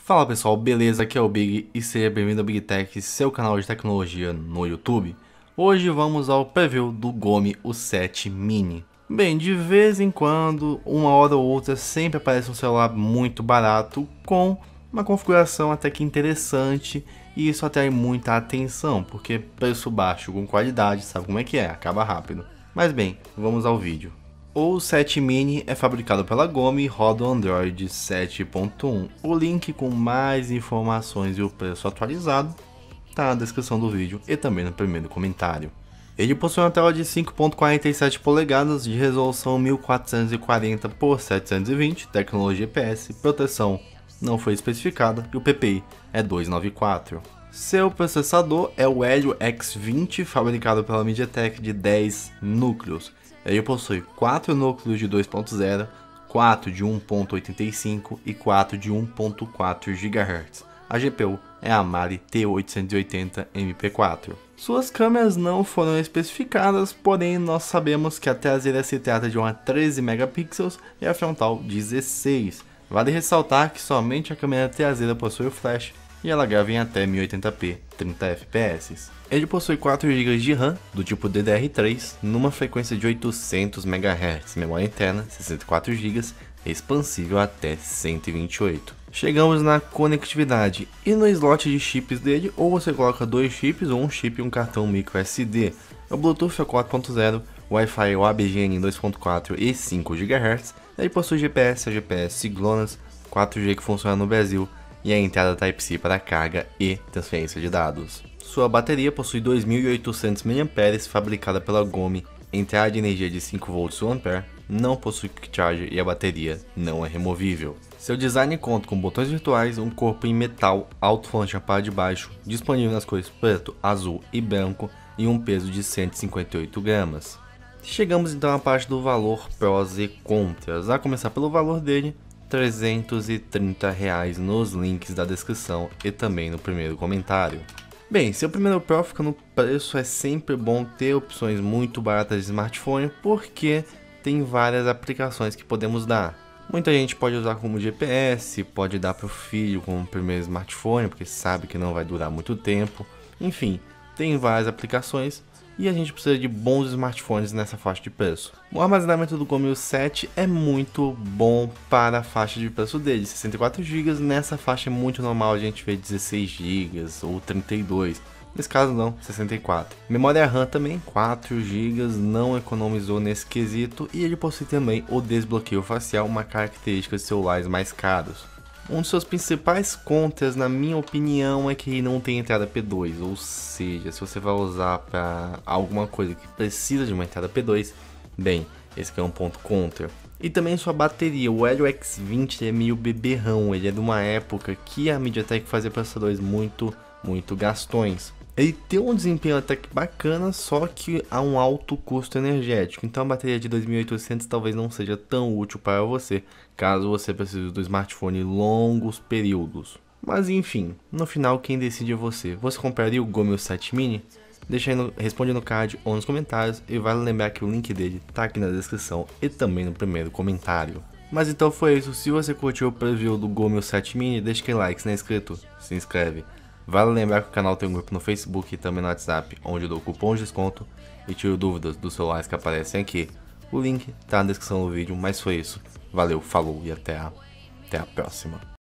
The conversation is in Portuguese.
Fala pessoal, beleza? Aqui é o Big e seja bem-vindo ao Big Tech, seu canal de tecnologia no YouTube. Hoje vamos ao preview do Gomi U7 Mini. Bem, de vez em quando, uma hora ou outra, sempre aparece um celular muito barato com uma configuração até que interessante e isso atrai muita atenção, porque preço baixo com qualidade, sabe como é que é? Acaba rápido. Mas bem, vamos ao vídeo. O U7 Mini é fabricado pela Gomi e roda o Android 7.1. O link com mais informações e o preço atualizado está na descrição do vídeo e também no primeiro comentário. Ele possui uma tela de 5.47 polegadas de resolução 1440 por 720, tecnologia IPS, proteção não foi especificada e o PPI é 294. Seu processador é o Helio X20, fabricado pela MediaTek de 10 núcleos. Ele possui 4 núcleos de 2.0, 4 de 1.85 e 4 de 1.4 GHz. A GPU é a Mali T880 MP4. Suas câmeras não foram especificadas, porém nós sabemos que a traseira se trata de uma 13 megapixels e a frontal 16. Vale ressaltar que somente a câmera traseira possui o flash e ela grava em até 1080p 30 fps. Ele possui 4 GB de RAM do tipo DDR3 numa frequência de 800 MHz, memória interna 64 GB, expansível até 128. Chegamos na conectividade e no slot de chips dele, ou você coloca 2 chips ou um chip e um cartão micro SD. O Bluetooth é 4.0, Wi-Fi OABGN 2.4 e 5 GHz. Ele possui GPS GLONASS, 4G que funciona no Brasil e a entrada Type-C para carga e transferência de dados. Sua bateria possui 2.800 mAh, fabricada pela Gomi, entrada de energia de 5V/A, não possui quick charge e a bateria não é removível. Seu design conta com botões virtuais, um corpo em metal, alto-falante na parte de baixo, disponível nas cores preto, azul e branco e um peso de 158 gramas. Chegamos então à parte do valor prós e contras, a começar pelo valor dele. R$330 nos links da descrição e também no primeiro comentário. Bem, se o primeiro pró fica no preço, é sempre bom ter opções muito baratas de smartphone, porque tem várias aplicações que podemos dar. Muita gente pode usar como GPS, pode dar para o filho como primeiro smartphone, porque sabe que não vai durar muito tempo. Enfim, tem várias aplicações. E a gente precisa de bons smartphones nessa faixa de preço. O armazenamento do Gomi U7 é muito bom para a faixa de preço dele, 64 GB, nessa faixa é muito normal a gente ver 16 GB ou 32, nesse caso não, 64. Memória RAM também, 4 GB, não economizou nesse quesito e ele possui também o desbloqueio facial, uma característica de celulares mais caros. Um dos seus principais contras, na minha opinião, é que ele não tem entrada P2, ou seja, se você vai usar para alguma coisa que precisa de uma entrada P2, bem, esse aqui é um ponto contra. E também sua bateria, o Helio X20 é meio beberrão, ele é de uma época que a MediaTek fazia processadores muito gastões. Ele tem um desempenho até que bacana, só que há um alto custo energético, então a bateria de 2800 talvez não seja tão útil para você, caso você precise do smartphone longos períodos. Mas enfim, no final quem decide é você. Você compraria o Gomi U7 Mini? Deixa aí responde no card ou nos comentários, e vale lembrar que o link dele tá aqui na descrição e também no primeiro comentário. Mas então foi isso, se você curtiu o preview do Gomi U7 Mini, deixa aquele like, se não é inscrito, se inscreve. Vale lembrar que o canal tem um grupo no Facebook e também no WhatsApp, onde eu dou cupom de desconto e tiro dúvidas dos celulares que aparecem aqui. O link tá na descrição do vídeo, mas foi isso. Valeu, falou e até a próxima.